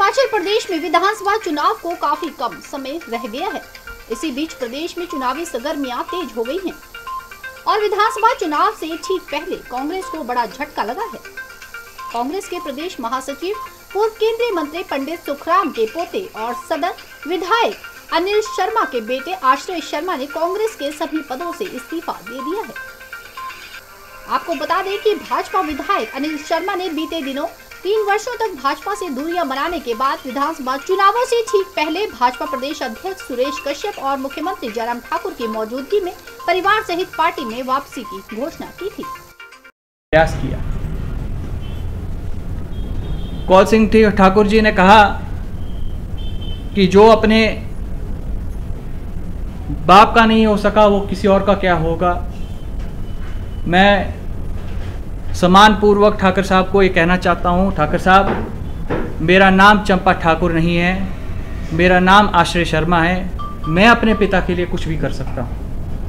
हिमाचल प्रदेश में विधानसभा चुनाव को काफी कम समय रह गया है। इसी बीच प्रदेश में चुनावी सरगर्मियां तेज हो गई हैं और विधानसभा चुनाव से ठीक पहले कांग्रेस को बड़ा झटका लगा है। कांग्रेस के प्रदेश महासचिव पूर्व केंद्रीय मंत्री पंडित सुखराम के पोते और सदन विधायक अनिल शर्मा के बेटे आश्रय शर्मा ने कांग्रेस के सभी पदों से इस्तीफा दे दिया है। आपको बता दें कि भाजपा विधायक अनिल शर्मा ने बीते दिनों 3 वर्षों तक भाजपा से दूरियां बनाने के बाद विधानसभा चुनावों से ठीक पहले भाजपा प्रदेश अध्यक्ष सुरेश कश्यप और मुख्यमंत्री जयराम ठाकुर की मौजूदगी में परिवार सहित पार्टी में वापसी की घोषणा की थी। प्रयास किया। कौल सिंह ठाकुर जी ने कहा कि जो अपने बाप का नहीं हो सका वो किसी और का क्या होगा। मैं सम्मान पूर्वक ठाकुर साहब को ये कहना चाहता हूँ, ठाकुर साहब, मेरा नाम चंपा ठाकुर नहीं है, मेरा नाम आश्रय शर्मा है। मैं अपने पिता के लिए कुछ भी कर सकता हूँ।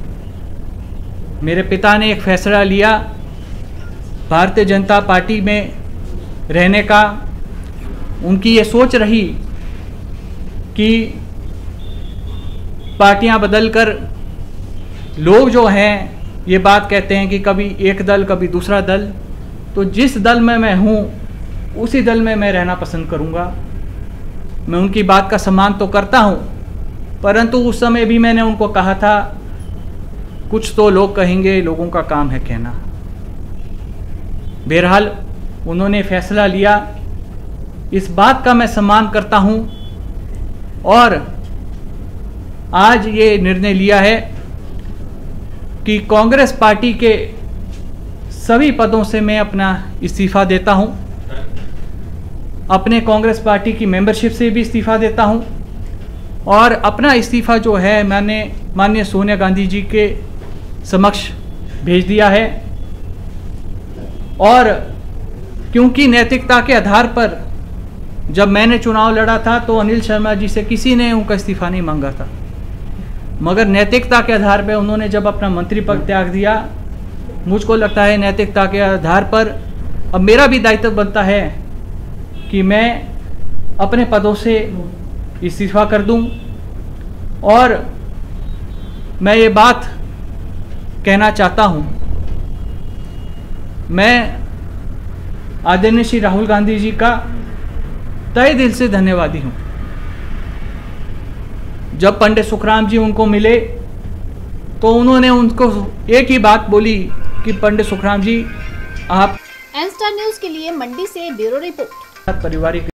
मेरे पिता ने एक फैसला लिया भारतीय जनता पार्टी में रहने का। उनकी ये सोच रही कि पार्टियां बदलकर लोग जो हैं ये बात कहते हैं कि कभी एक दल कभी दूसरा दल, तो जिस दल में मैं हूँ उसी दल में मैं रहना पसंद करूँगा। मैं उनकी बात का सम्मान तो करता हूँ, परंतु उस समय भी मैंने उनको कहा था कुछ तो लोग कहेंगे, लोगों का काम है कहना। बहरहाल उन्होंने फैसला लिया, इस बात का मैं सम्मान करता हूँ और आज ये निर्णय लिया है कि कांग्रेस पार्टी के सभी पदों से मैं अपना इस्तीफा देता हूं। अपने कांग्रेस पार्टी की मेंबरशिप से भी इस्तीफा देता हूं और अपना इस्तीफा जो है मैंने माननीय सोनिया गांधी जी के समक्ष भेज दिया है। और क्योंकि नैतिकता के आधार पर जब मैंने चुनाव लड़ा था तो अनिल शर्मा जी से किसी ने उनका इस्तीफा नहीं मांगा था, मगर नैतिकता के आधार पर उन्होंने जब अपना मंत्री पद त्याग दिया, मुझको लगता है नैतिकता के आधार पर अब मेरा भी दायित्व बनता है कि मैं अपने पदों से इस्तीफा कर दूं। और मैं ये बात कहना चाहता हूं, मैं आदरणीय श्री राहुल गांधी जी का तहे दिल से धन्यवादी हूं। जब पंडित सुखराम जी उनको मिले तो उन्होंने उनको एक ही बात बोली कि पंडित सुखराम जी आप एन स्टार न्यूज के लिए मंडी से ब्यूरो रिपोर्ट। पारिवारिक